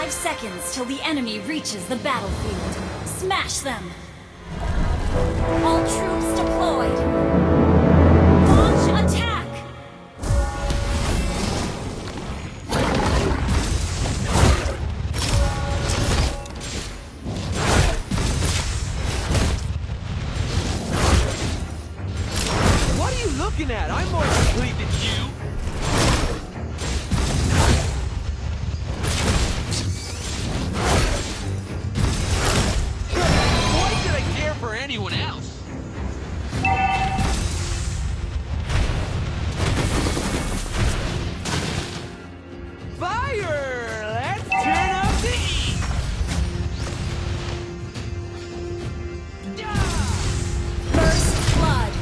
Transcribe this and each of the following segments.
5 seconds till the enemy reaches the battlefield. Smash them! All troops deployed! Launch attack! What are you looking at? I'm more complete than you! For anyone else. Fire! Let's turn up the heat! First blood!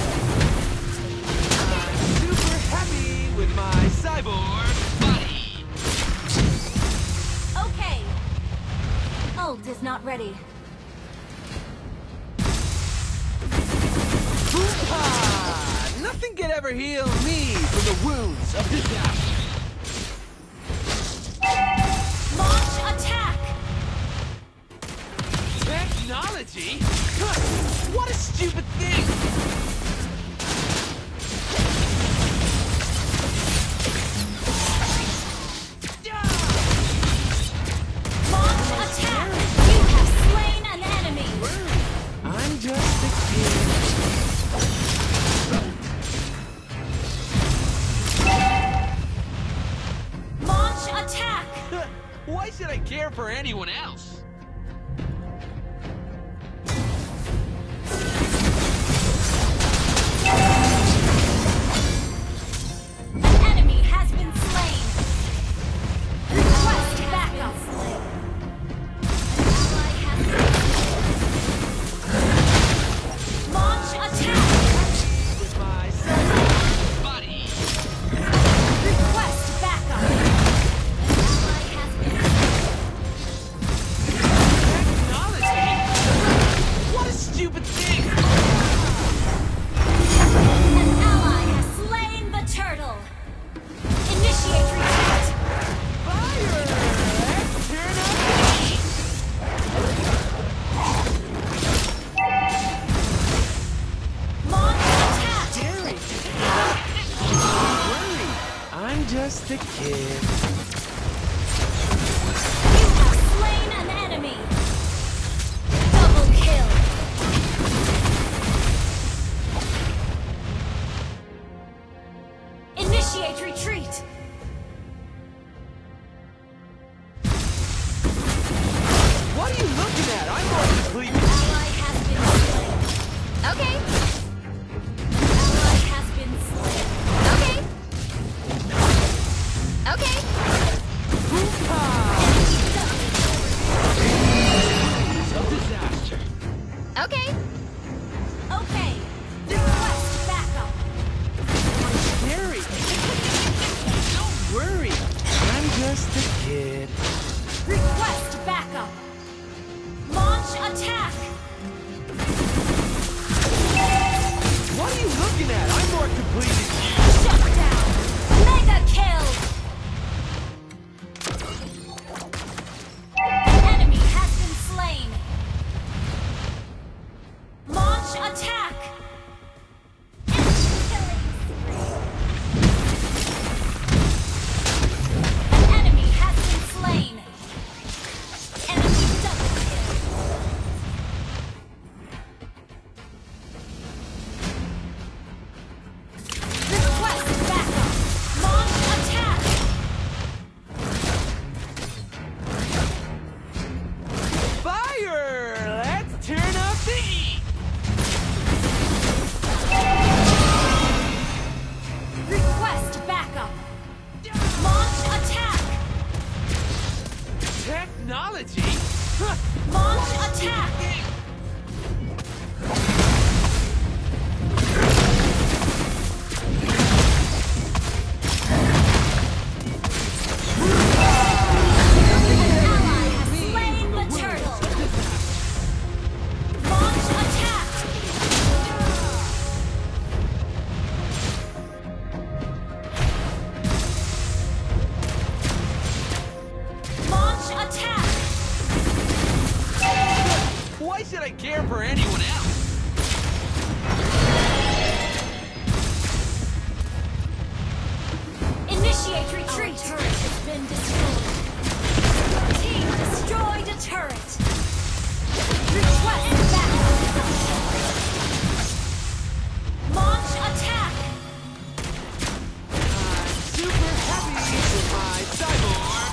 I'm super happy with my cyborg body! Okay. Ult is not ready. Nothing can ever heal me from the wounds of disaster. Launch attack! Technology? Huh, what a stupid thing! Launch attack! You have slain an enemy! I'm just a kid. Attack! Why should I care for anyone else? An enemy has been slain. Request backup. Ally has been... Launch attack! With my cyborg Body. Request backup. stupid thing! An ally has slain the turtle! Initiate retreat! Fire! Let's turn up the heat! Launch attack! Jerry! Don't worry, I'm just a kid. You have slain an enemy! Double kill! Initiate retreat! What are you looking at? I'm more complete. Ally has been slain. Okay. Ally has been slain. Okay. Okay. Of disaster. Okay. Okay. Request backup. Scary. Don't worry, I'm just a kid. Request backup. Launch attack. What are you looking at? I'm more complete than you. Shut down. Mega kill. Why should I care for anyone else? Initiate retreat. Our turret has been destroyed. Team destroyed a turret. Request backup. Launch attack. I'm super happy with my cyborg.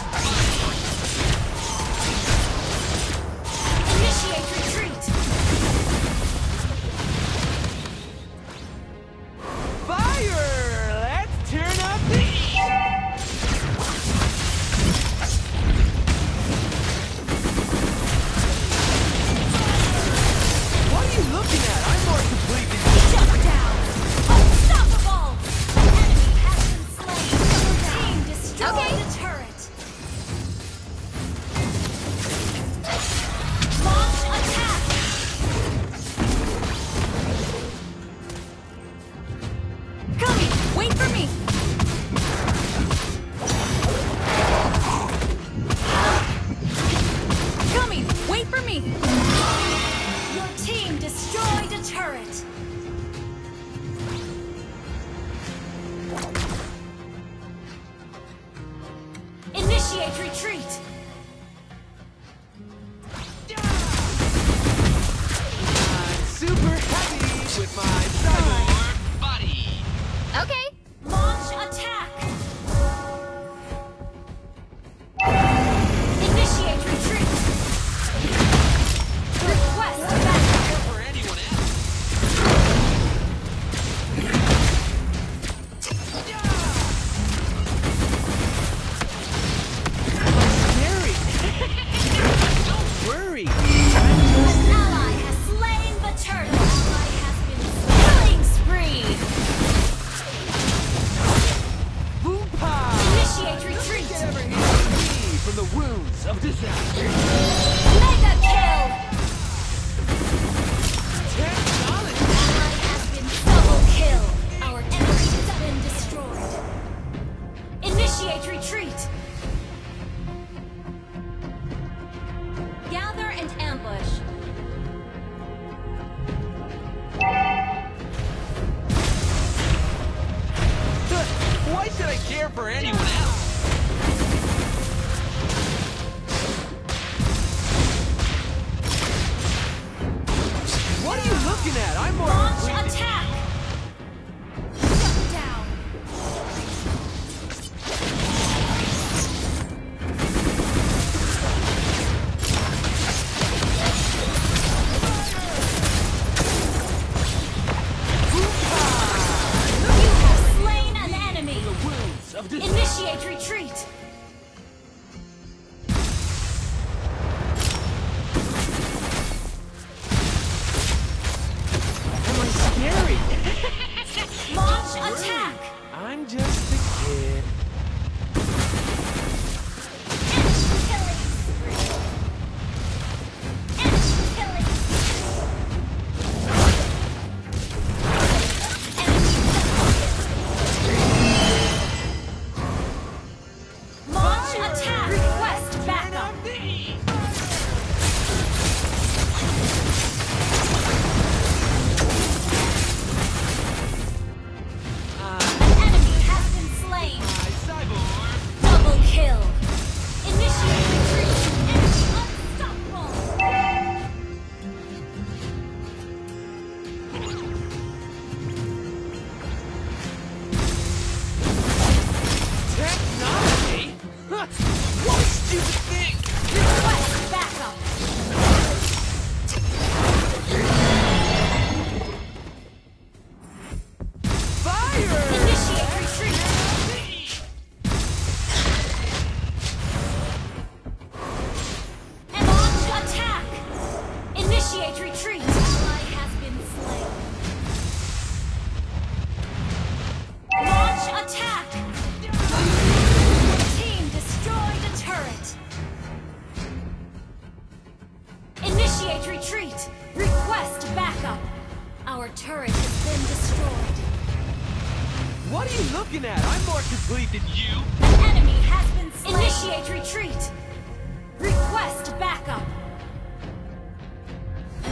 Initiate retreat. Fire! Let's turn up the heat! What are you looking at? I'm more complete than you. Shut down. Unstoppable. Enemy has been slain. Team destroyed a turret. Launch attack. Coming. Wait for me. Coming. Wait for me. Your team destroyed a turret. Initiate retreat. I'm super happy with my cyborg. Or body. Okay. Launch attack. Initiate retreat. Request backup. Care for anyone else? Scary. Don't worry. An ally has slain the turtle. Ally has been killing spree. Boom-pow! Initiate retreat. Get ever heal me from the wounds of disaster. Mega kill. Technology. Ally has been double kill. Our enemy has been destroyed. Initiate retreat. Gather and ambush. Why should I care for anyone else? What are you looking at? I'm more Launch complete than attack. Shut down. You have slain an enemy. the wounds of disaster. Initiate retreat. Am I scary? Launch attack. I'm just a kid. Enemy killing spree. Enemy killing Launch attack. Request backup. Enemy has been slain. My cyborg. Double kill. Initiate retreat. Enemy unstoppable. Technology? What a stupid thing! Request backup. Fire! Initiate retreat. And launch attack. Initiate retreat. Ally has been slain. Launch attack. Team destroyed a turret. Initiate retreat. Request backup. Our turret has been destroyed. What are you looking at? I'm more complete than you. An enemy has been slain. Initiate retreat. Request backup.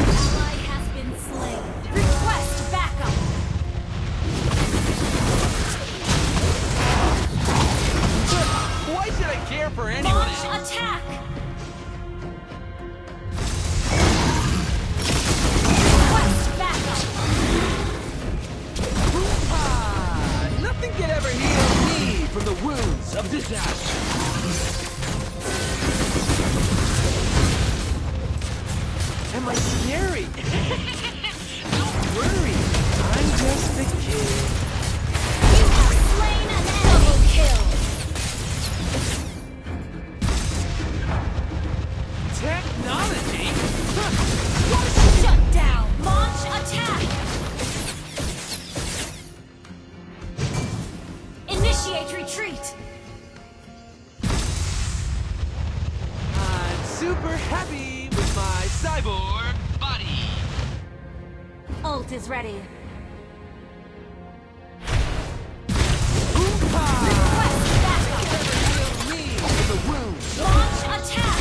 of disaster. Am I scary? Don't worry, I'm just a kid. You have slain an double kill. Technology? Shut down. Launch attack. Initiate retreat. I'm super happy with my cyborg body. Ult is ready. Oompa! Request backup. Heal me from the wounds. Launch attack.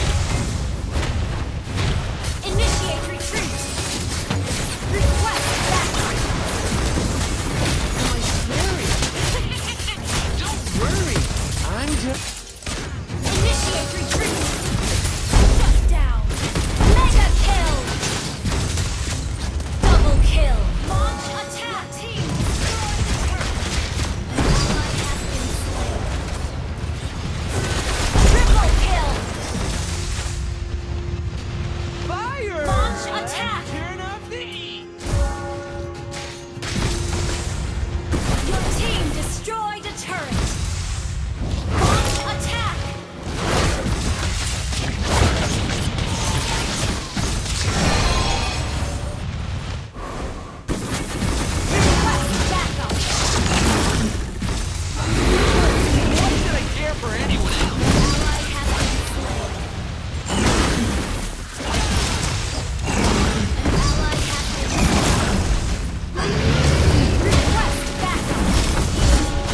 Initiate retreat. Request backup. Am I scary? Don't worry, I'm just... Initiate retreat. Shut down. Mega kill. Double kill. Launch attack. Team destroy the turret. Ally has been slain. Triple kill. Fire! Launch attack. Turn up the heat. Your team destroyed a turret. Launch attack. Request backup. Why should I care for anyone else? Ally has been slain. An ally has been slain. Request backup.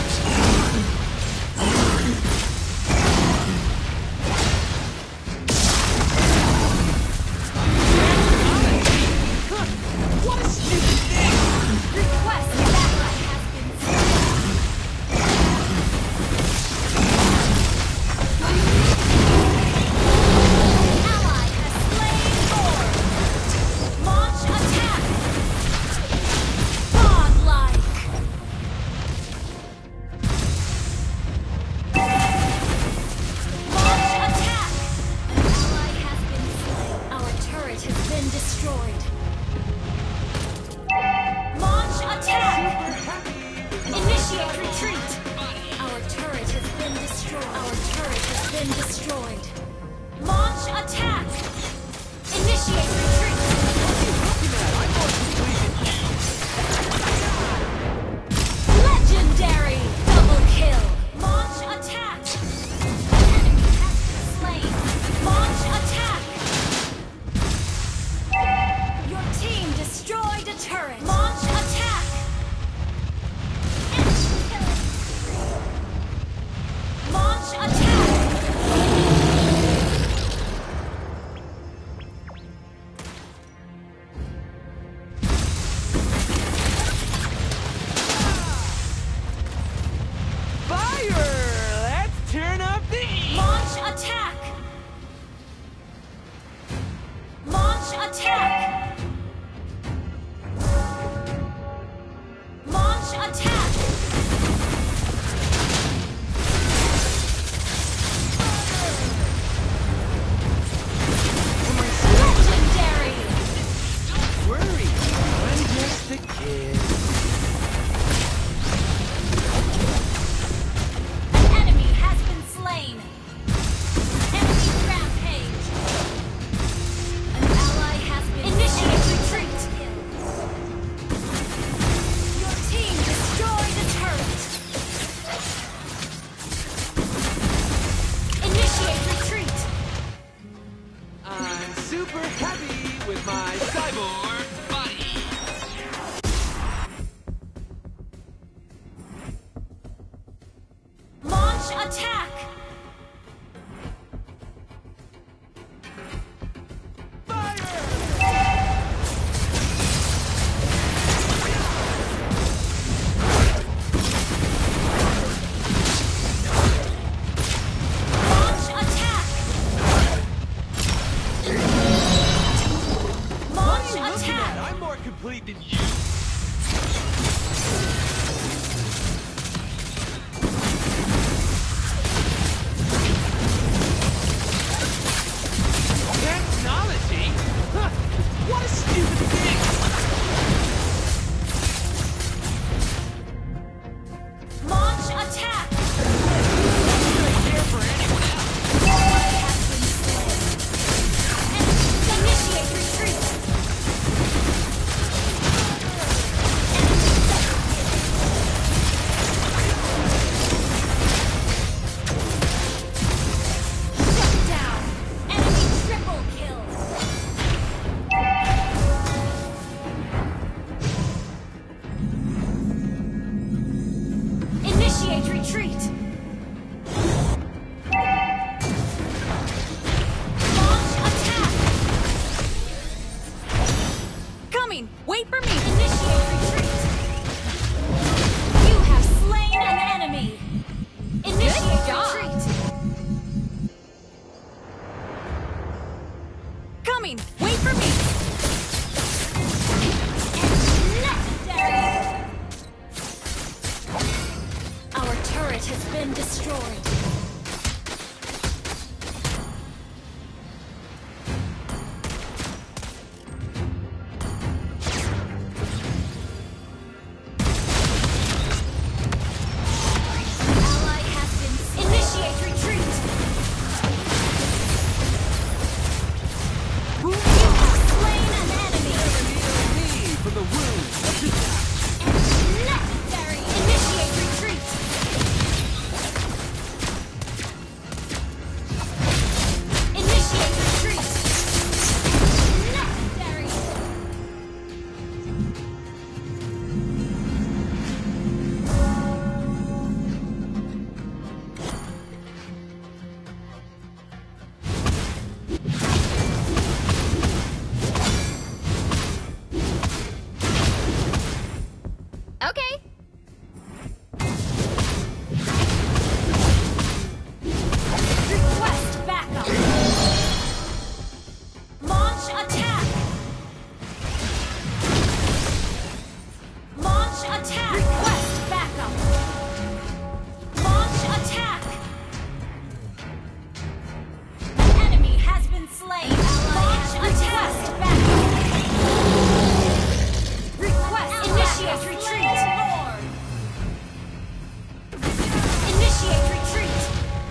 What a stupid thing! Request backup has been slain. Ally has slain Lord. Launch attack. Godlike. Launch attack. An ally has been slain. Our turret has been destroyed. Launch attack. Initiate retreat. Our turret has been destroyed. Our turret has been destroyed. Launch attack. Initiate retreat. Legendary double kill. Launch attack. Enemy has been slain. Launch attack. Your team destroyed a turret. Launch attack. Enemy killing spree. Launch attack. coming! Wait for me! Legendary! Our turret has been destroyed. Okay. Request backup. Launch attack. Launch attack. Request backup. Launch attack. An enemy has been slain. Launch attack. Backup. Request initiate retreat. Initiate retreat.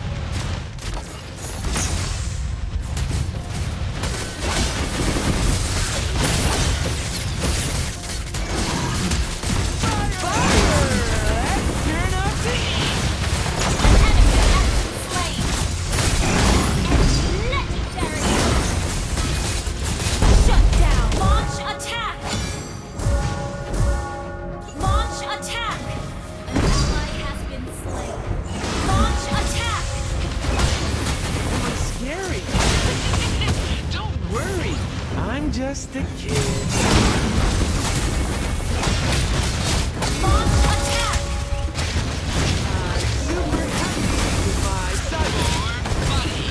I'm just a kid. Launch attack! Super happy with my cyborg buddy.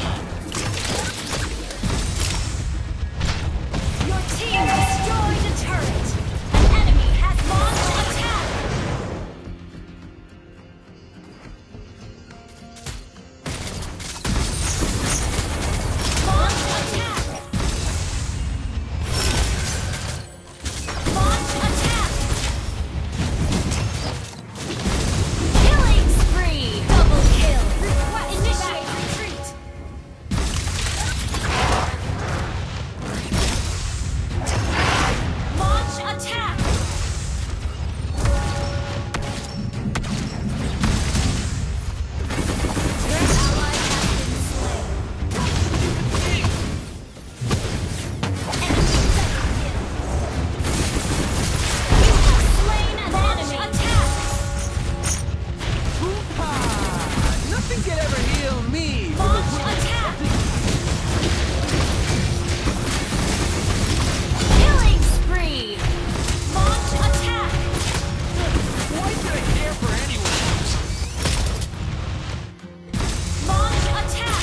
Your team destroyed a turret! An enemy has launched attack! Launch attack! Launch attack! Killing spree! Double kill! Request initiate retreat! Launch attack! Ally has been slain. Enemy double kill. You have slain an enemy. Attack! Hoo-ha! Nothing can ever heal me from the Launch wounds. attack! Killing spree! Launch attack! Why should I care for anyone else? Launch attack!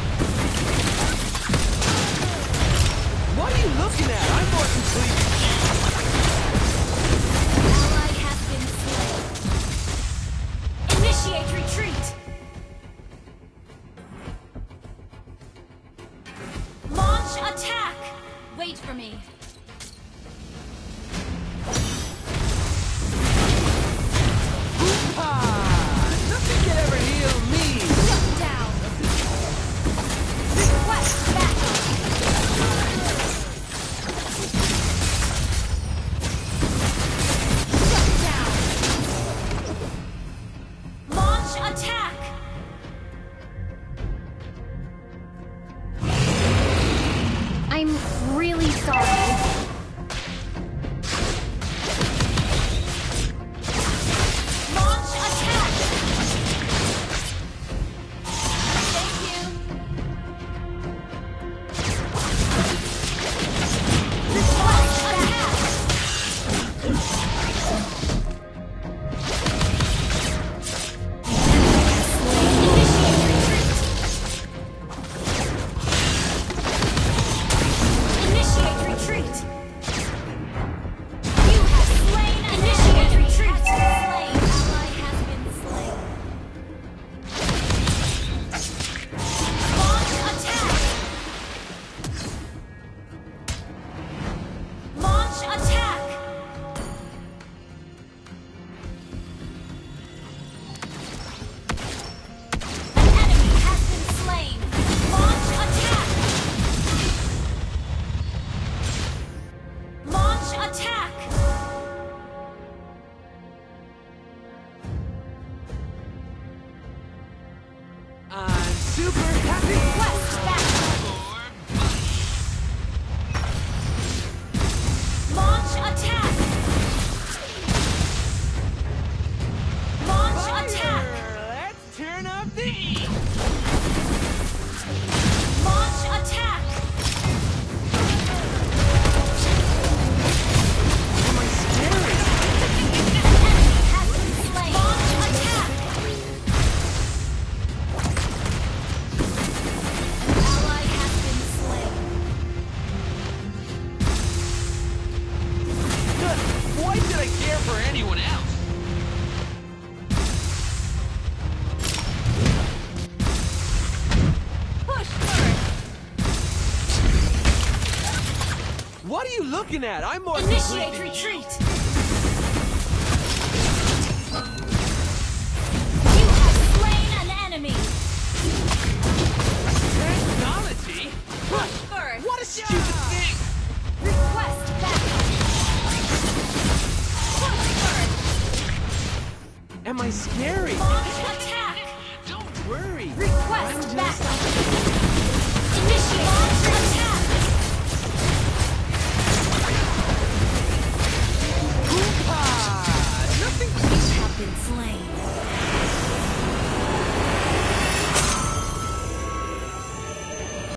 What are you looking at? I'm more complete. Ally has been slain. Initiate retreat! Launch attack! Wait for me. Hoo-ha! Nothing can ever heal me. Shut down! Request backup! Shut down! Launch attack! I'm really sorry. super happy. Request backup. Launch attack. Launch attack. Let's turn up the heat. Launch attack. Am I scary? An enemy has been slain. Launch attack. An ally has been slain. Why should I care for anyone else? Push first. What are you looking at? I'm more Initiate complete than you. retreat. You have slain an enemy. Technology? Push first. What a stupid thing! Request backup. Push first. Am I scary? Launch